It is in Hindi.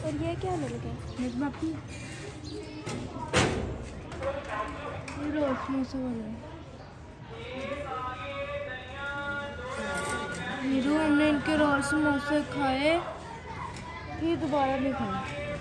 और ये क्या मिल गया? निजमा की ये रोल समोसे वाले हीरो। हमने इनके रोल समोसे खाए, फिर दोबारा नहीं खाए।